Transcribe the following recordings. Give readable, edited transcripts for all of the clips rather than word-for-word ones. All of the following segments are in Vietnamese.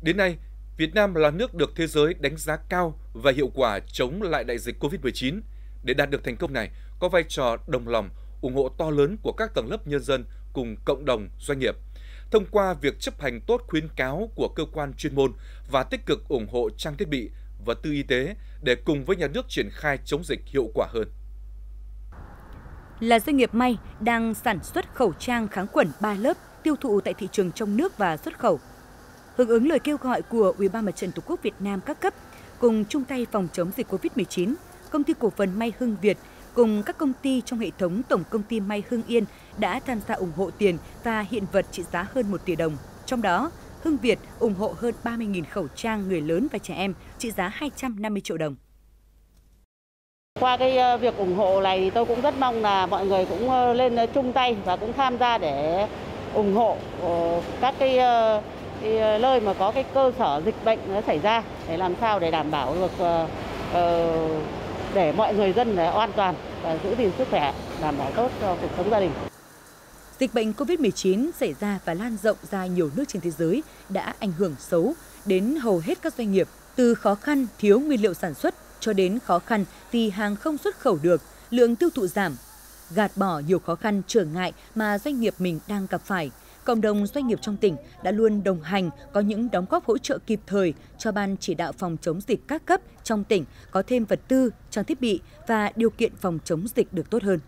Đến nay, Việt Nam là nước được thế giới đánh giá cao và hiệu quả chống lại đại dịch COVID-19. Để đạt được thành công này, có vai trò đồng lòng, ủng hộ to lớn của các tầng lớp nhân dân cùng cộng đồng doanh nghiệp. Thông qua việc chấp hành tốt khuyến cáo của cơ quan chuyên môn và tích cực ủng hộ trang thiết bị, vật tư y tế để cùng với nhà nước triển khai chống dịch hiệu quả hơn. Là doanh nghiệp may đang sản xuất khẩu trang kháng khuẩn 3 lớp tiêu thụ tại thị trường trong nước và xuất khẩu. Hưởng ứng lời kêu gọi của Ủy ban Mặt trận Tổ quốc Việt Nam các cấp cùng chung tay phòng chống dịch Covid-19, Công ty cổ phần May Hưng Việt cùng các công ty trong hệ thống Tổng công ty May Hưng Yên đã tham gia ủng hộ tiền và hiện vật trị giá hơn 1 tỷ đồng. Trong đó, Hưng Việt ủng hộ hơn 30.000 khẩu trang người lớn và trẻ em trị giá 250 triệu đồng. Qua cái việc ủng hộ này thì tôi cũng rất mong là mọi người cũng lên chung tay và cũng tham gia để ủng hộ các cái nơi mà có cái cơ sở dịch bệnh nó xảy ra để làm sao để đảm bảo được để mọi người dân an toàn và giữ gìn sức khỏe, đảm bảo tốt cho cuộc sống gia đình. Dịch bệnh COVID-19 xảy ra và lan rộng ra nhiều nước trên thế giới đã ảnh hưởng xấu đến hầu hết các doanh nghiệp, từ khó khăn thiếu nguyên liệu sản xuất cho đến khó khăn vì hàng không xuất khẩu được, lượng tiêu thụ giảm. Gạt bỏ nhiều khó khăn trở ngại mà doanh nghiệp mình đang gặp phải, cộng đồng doanh nghiệp trong tỉnh đã luôn đồng hành, có những đóng góp hỗ trợ kịp thời cho Ban chỉ đạo phòng chống dịch các cấp trong tỉnh có thêm vật tư, trang thiết bị và điều kiện phòng chống dịch được tốt hơn.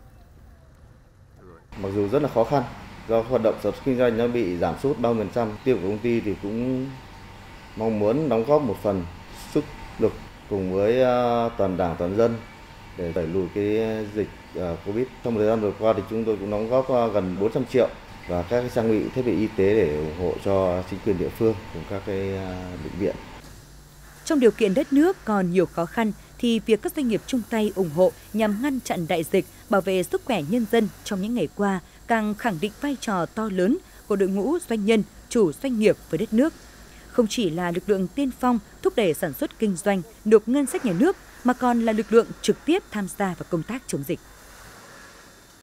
Mặc dù rất là khó khăn, do hoạt động sản xuất kinh doanh nó bị giảm sút 30%, tiêu của công ty thì cũng mong muốn đóng góp một phần sức lực cùng với toàn đảng, toàn dân để đẩy lùi cái dịch Covid. Trong thời gian vừa qua thì chúng tôi cũng đóng góp gần 400 triệu và các cái trang bị thiết bị y tế để ủng hộ cho chính quyền địa phương cùng các cái bệnh viện. Trong điều kiện đất nước còn nhiều khó khăn thì việc các doanh nghiệp chung tay ủng hộ nhằm ngăn chặn đại dịch, bảo vệ sức khỏe nhân dân trong những ngày qua càng khẳng định vai trò to lớn của đội ngũ doanh nhân, chủ doanh nghiệp với đất nước. Không chỉ là lực lượng tiên phong thúc đẩy sản xuất kinh doanh, nộp ngân sách nhà nước mà còn là lực lượng trực tiếp tham gia vào công tác chống dịch.